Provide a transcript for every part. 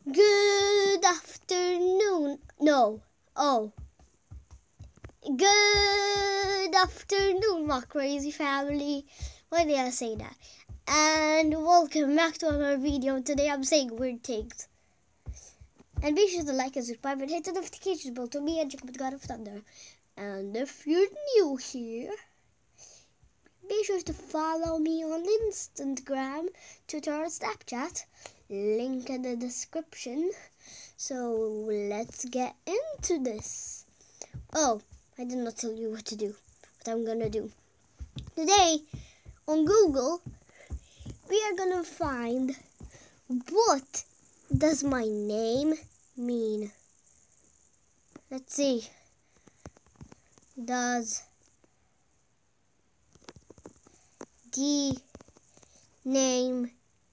Good afternoon. No. Oh. Good afternoon, my crazy family. Why did I say that? And welcome back to another video. Today I'm saying weird things. And be sure to like and subscribe and hit the notification bell to me and Jacob the God of Thunder. And if you're new here, be sure to follow me on Instagram, Twitter, and Snapchat. Link in the description. So let's get into this. Oh, I did not tell you what to do. What I'm gonna do. Today, on Google, we are gonna find what does my name mean. Let's see. Does the name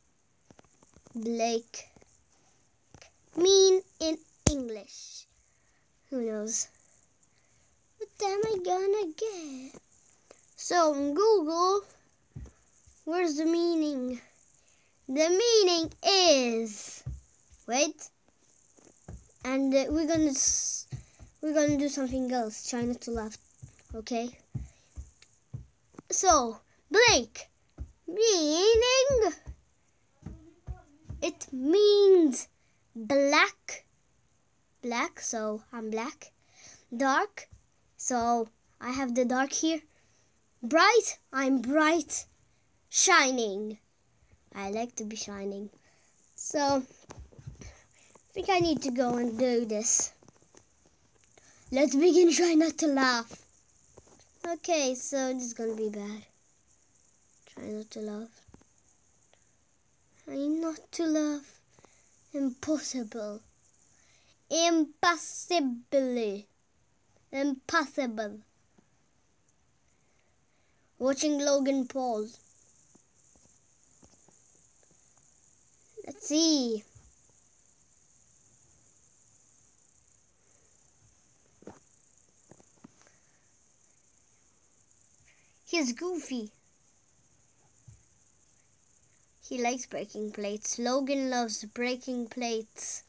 Blake mean in English? Who knows? What am I gonna get? So on Google, where's the meaning? The meaning is, wait, and we're gonna do something else. Try not to laugh, okay? So Blake meaning, it means black, so I'm black. Dark, so I have the dark here. Bright, I'm bright. Shining, I like to be shining. So I think I need to go and do this. Let's begin. Try not to laugh. Okay, so this is gonna be bad. Try not to laugh. Try not to laugh. Impossible. Impossibly. Impossible. Watching Logan Paul. Let's see. He's goofy. He likes breaking plates. Logan loves breaking plates.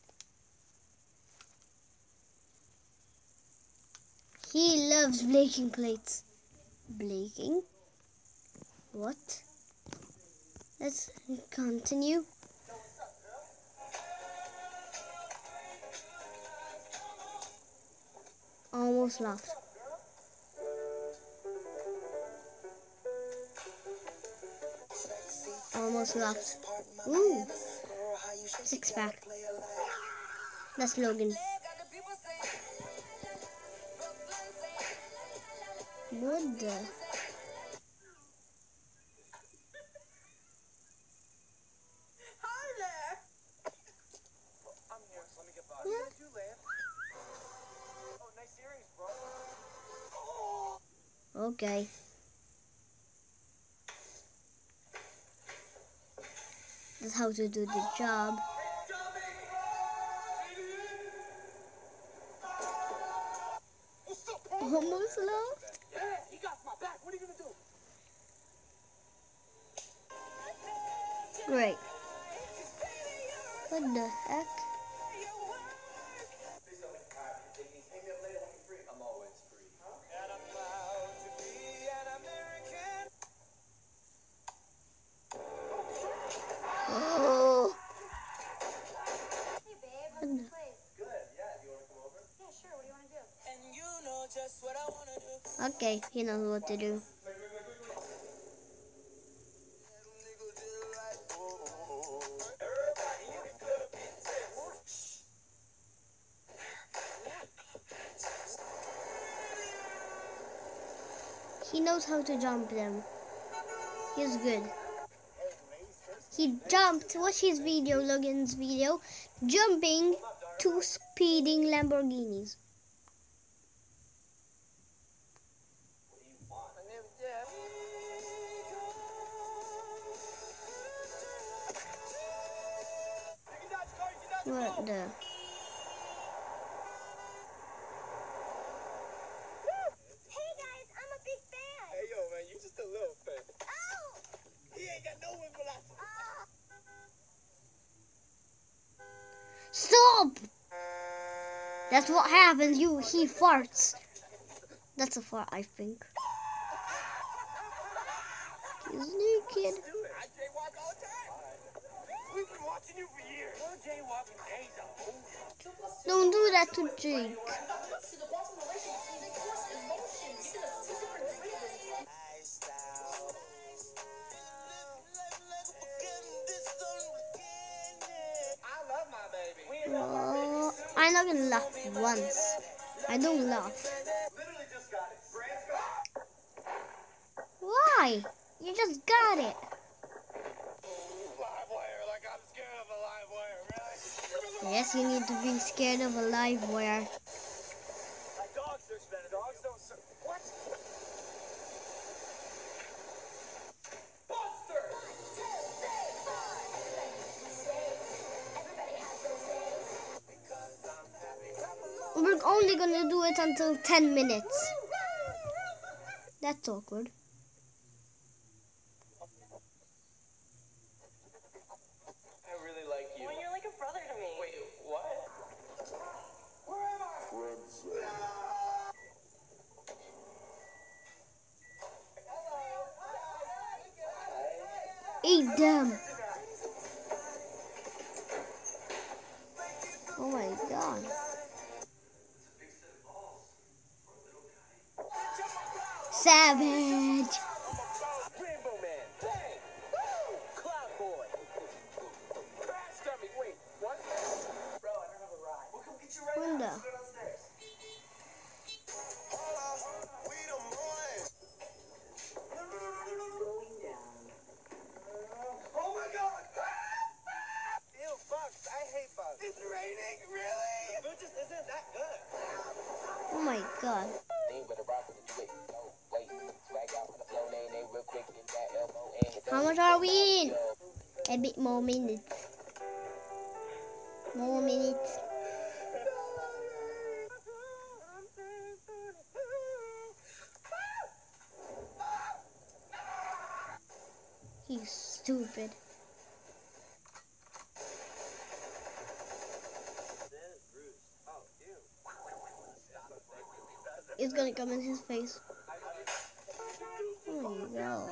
He loves breaking plates. Blaking? What? Let's continue. Almost laughed. Almost laughed. Ooh. Six pack. That's Logan. What the? Okay. That's how to do the job. Almost laughed. Yeah, he got my back. What are you gonna do? Great. What the heck? Oh. Hey babe, how's the place? Good, yeah. Do you want to come over? Yeah, sure. What do you want to do? And you know just what I want to do. Okay, he knows what to do. He knows how to jump them. He's good. He jumped, watch his video, Logan's video, jumping 2 speeding Lamborghinis. What the? Hey guys, I'm a big fan. Hey, yo, man, you just a little fan. Oh! He ain't got no wind velocity. Oh! Stop! That's what happens. He farts. That's a fart, I think. He's naked. I jaywalk all the time. We've been watching you for years. Your jaywalking days are over. Don't do that to Jake. I love my baby. Oh, I'm not gonna laugh once. I don't laugh. Literally just got it. Brand spanking. Why? You just got it. Live wire, like I'm scared of a live wire, really? Yes, you need to be scared of a live wire. Like dogs search better. Dogs don't search. What? Buster! We're only gonna do it until 10 minutes. That's awkward. I really like you. Well, you're like a brother to me. Wait, what? Where am I? Eat them. Oh my god. Savage. Rainbow Man. Bang! Woo! Cloud Boy. Crash Dummy. Wait, what? Bro, I don't have a ride. We'll come get you right Wonder. now. Let's go downstairs. We the boys. Going down. Oh my god! Ew, bugs. I hate bugs. It's raining? Really? Food just isn't that good. Oh my god. How much are we in? A bit more minutes. More minutes. He's stupid. It's gonna come in his face. Oh my god.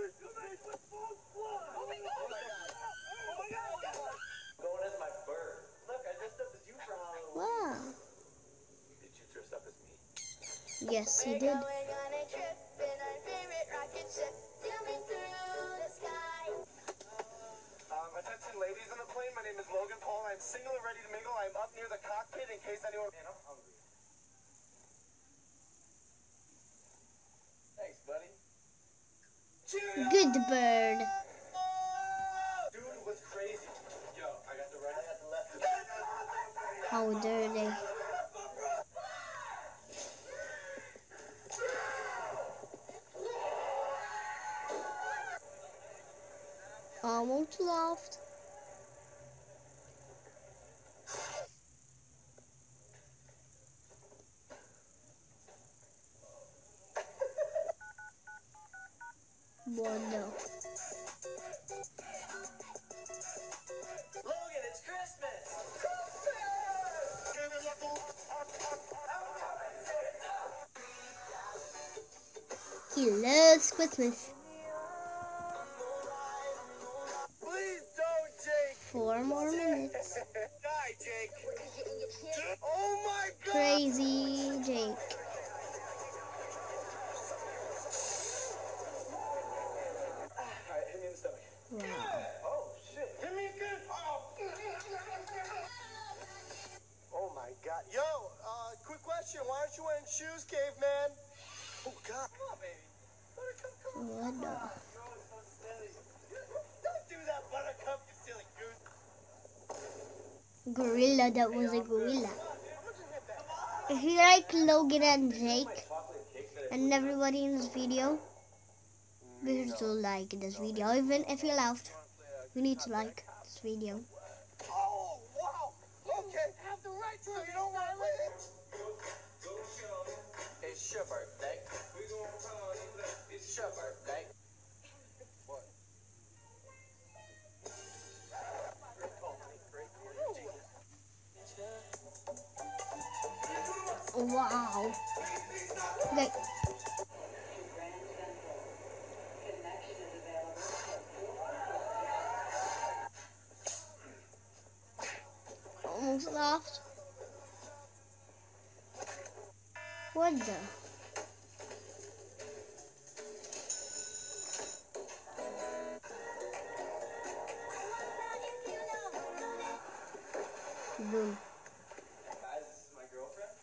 Going as my bird. Look, I dressed up as you for Halloween. Wow. Did you dress up as me? Yes, he did. Going on a trip in our favorite rocket ship, zooming through the sky. Attention ladies on the plane. My name is Logan Paul. I'm single and ready to mingle. I'm up near the cockpit in case anyone... Man, I'm hungry. Thanks, buddy. Cheerio! Good bird. Dude was crazy. Yo, I got the right. I got the left. How dare they? Almost laughed. Bueno. Logan, it's Christmas. He loves Christmas. Please don't, Jake. 4 more minutes. Die, Jake. Oh my God. Crazy Jake. Alright, hit me in the stomach. Wow. Oh shit. Hit me again. Oh my God. Yo, quick question. Why aren't you wearing shoes, caveman? Oh God. Come on, baby. Buttercup, come on. What the? No, it's so silly. Don't do that, Buttercup, you silly goose. Gorilla, that was a gorilla. If you like Logan and Jake and everybody in this video, be sure to like this video. Even if you laughed, you need to like this video. Oh, wow. Okay. Have the right to, you don't want to live. It's your birthday. It's your birthday. What? Wow. Okay. Almost lost. What the? Boom. Guys, this is my girlfriend.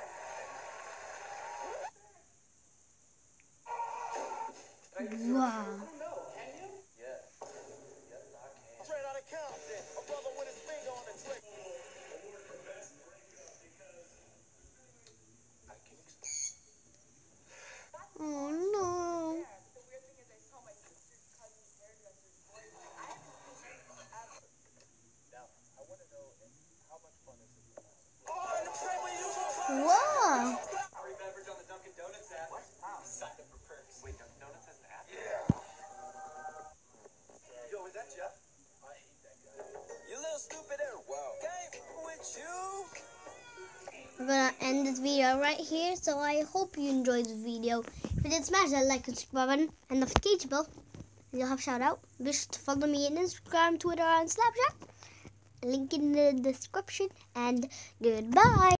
Wow. No, can you? Yes. Yes, I can. Straight out of Compton, a brother with his finger on the trigger. Oh no. Wow. Are we members on the Dunkin' Donuts app? What? Sign up for perks. Wait, Dunkin' Donuts has an app? Yeah. Yo, is that Jeff? I hate that guy. You little stupid air. Wow. Game with you. I'm gonna end this video right here, so I hope you enjoyed this video. If you did, smash that like and subscribe button and notification bell, and you'll have a shout out. Be sure to follow me on Instagram, Twitter, and Snapchat. Link in the description, and goodbye.